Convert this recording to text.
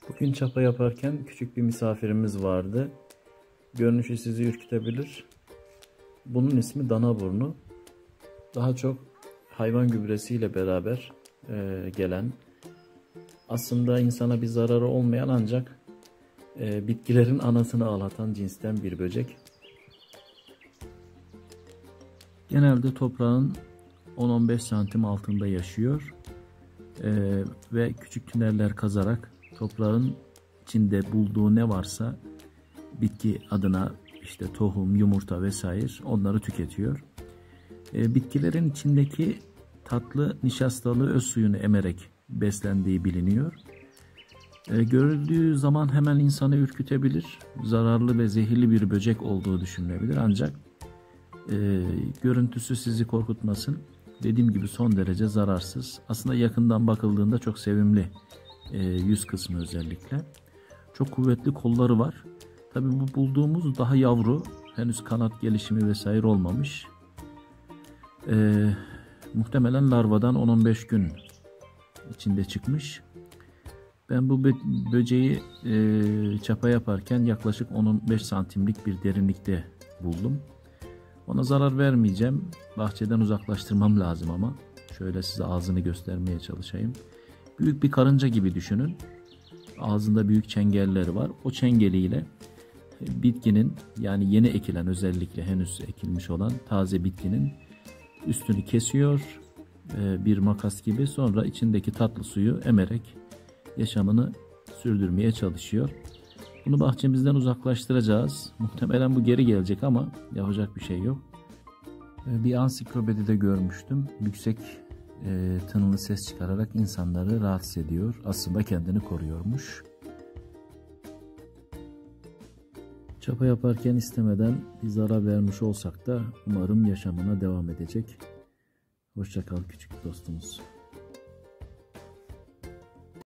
Bugün çapa yaparken küçük bir misafirimiz vardı. Görünüşü sizi ürkütebilir. Bunun ismi danaburnu. Daha çok hayvan gübresiyle beraber gelen, aslında insana bir zararı olmayan ancak bitkilerin anasını ağlatan cinsten bir böcek. Genelde toprağın 10-15 santim altında yaşıyor ve küçük tüneller kazarak toprağın içinde bulduğu ne varsa bitki adına, işte tohum, yumurta vesaire, onları tüketiyor. Bitkilerin içindeki tatlı nişastalı öz suyunu emerek beslendiği biliniyor. Görüldüğü zaman hemen insanı ürkütebilir, zararlı ve zehirli bir böcek olduğu düşünülebilir. Ancak görüntüsü sizi korkutmasın. Dediğim gibi son derece zararsız. Aslında yakından bakıldığında çok sevimli, yüz kısmı özellikle. Çok kuvvetli kolları var. Tabii bu bulduğumuz daha yavru, henüz kanat gelişimi vesaire olmamış. Muhtemelen larvadan 10-15 gün içinde çıkmış. Ben bu böceği çapa yaparken yaklaşık 10-15 santimlik bir derinlikte buldum. Ona zarar vermeyeceğim. Bahçeden uzaklaştırmam lazım ama. Şöyle size ağzını göstermeye çalışayım. Büyük bir karınca gibi düşünün. Ağzında büyük çengelleri var. O çengeliyle bitkinin, yani yeni ekilen, özellikle henüz ekilmiş olan taze bitkinin üstünü kesiyor. Bir makas gibi, sonra içindeki tatlı suyu emerek yaşamını sürdürmeye çalışıyor. Bunu bahçemizden uzaklaştıracağız. Muhtemelen bu geri gelecek ama yapacak bir şey yok. Bir ansiklopedide görmüştüm. Yüksek tınılı ses çıkararak insanları rahatsız ediyor. Aslında kendini koruyormuş. Çapa yaparken istemeden bir zarar vermiş olsak da umarım yaşamına devam edecek. Hoşça kal küçük dostumuz.